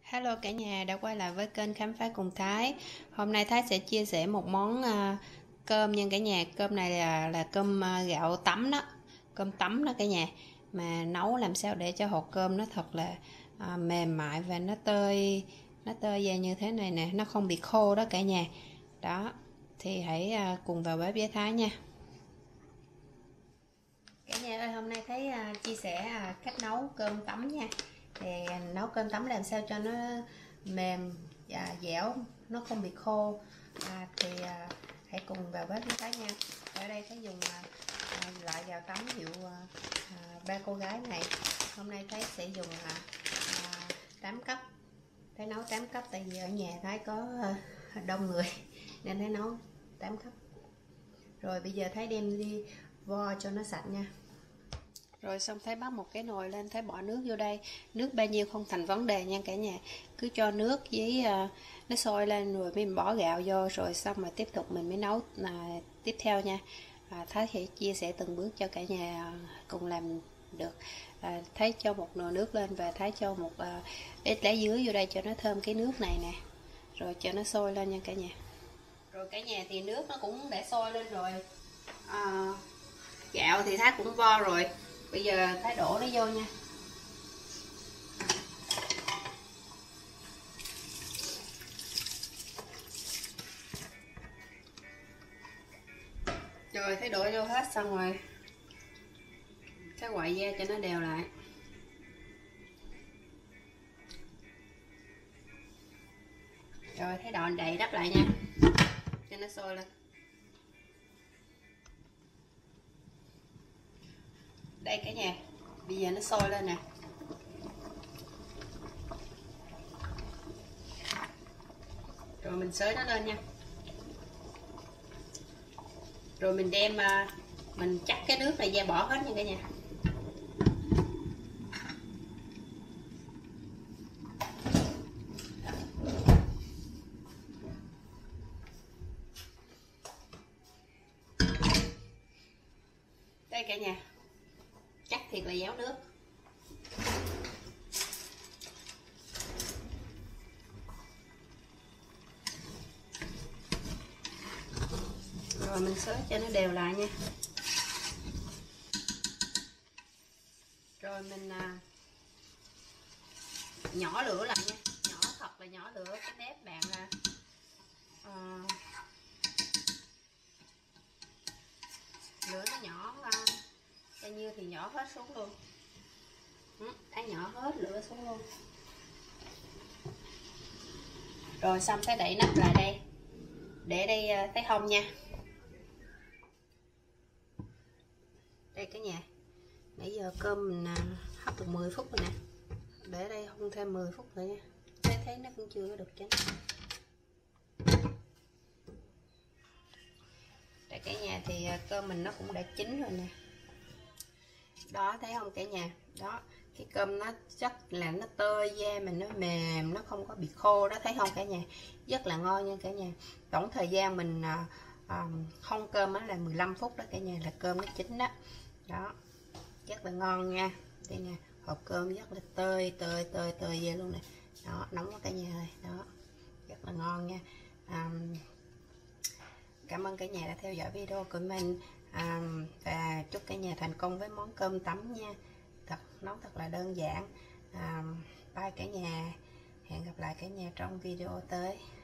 Hello cả nhà đã quay lại với kênh Khám phá cùng Thái. Hôm nay Thái sẽ chia sẻ một món cơm nha cả nhà. Cơm này là cơm gạo tấm đó, cơm tấm đó cả nhà. Mà nấu làm sao để cho hột cơm nó thật là mềm mại và nó tơi ra như thế này nè, nó không bị khô đó cả nhà. Đó, thì hãy cùng vào bếp với Thái nha. Cả nhà ơi, hôm nay Thái chia sẻ cách nấu cơm tấm nha. Thì nấu cơm tấm làm sao cho nó mềm và dẻo, nó không bị khô. Hãy cùng vào bếp với Thái nha. Ở đây Thái dùng loại gạo tấm hiệu ba cô gái này. Hôm nay Thái sẽ dùng 8 cấp. Thái nấu 8 cấp tại vì ở nhà Thái có đông người nên Thái nấu 8 cấp. Rồi bây giờ Thái đem đi vo cho nó sạch nha. Rồi xong Thái bắt một cái nồi lên, Thái bỏ nước vô đây. Nước bao nhiêu không thành vấn đề nha cả nhà. Cứ cho nước với nó sôi lên rồi mình bỏ gạo vô. Rồi xong mà tiếp tục mình mới nấu tiếp theo nha. Thái sẽ chia sẻ từng bước cho cả nhà cùng làm được. Thái cho một nồi nước lên và Thái cho một ít lá dứa vô đây cho nó thơm cái nước này nè. Rồi cho nó sôi lên nha cả nhà. Rồi cả nhà thì nước nó cũng đã sôi lên rồi. Gạo thì Thái cũng vo rồi. Bây giờ Thái đổ nó vô nha. Rồi Thái đổ vô hết xong rồi Thái quậy ra cho nó đều lại. Rồi Thái đòn đầy đắp lại nha cho nó sôi lên. Đây cả nhà, bây giờ nó sôi lên nè. Rồi mình xới nó lên nha. Rồi mình đem mình chắc cái nước này ra bỏ hết nha cả nhà. Đây cả nhà, chắc thiệt là déo nước. Rồi mình xới cho nó đều lại nha. Rồi mình nhỏ lửa lại nha, nhỏ thật là nhỏ lửa. Cái bếp bạn lửa nó nhỏ bao nhiêu thì nhỏ hết xuống luôn. Thái nhỏ hết lửa xuống luôn. Rồi xong Thái đậy nắp lại đây, để đây Thái không nha. Đây cả nhà, nãy giờ cơm mình hấp được 10 phút rồi nè. Để đây không thêm 10 phút nữa nha. Thấy nó cũng chưa có được chín. Đây cả nhà thì cơm mình nó cũng đã chín rồi nè. Đó, thấy không cả nhà? Đó, cái cơm nó rất là nó tơi, da mình nó mềm, nó không có bị khô đó, thấy không cả nhà? Rất là ngon nha cả nhà. Tổng thời gian mình không cơm đó là 15 phút đó cả nhà, là cơm nó chín đó. Đó, rất là ngon nha. Đây nè, hộp cơm rất là tơi da luôn nè. Đó, nóng quá cả nhà ơi. Đó, rất là ngon nha. Cảm ơn cả nhà đã theo dõi video của mình. Và chúc cả nhà thành công với món cơm tấm nha. Nấu thật là đơn giản. Bye cả nhà, hẹn gặp lại cả nhà trong video tới.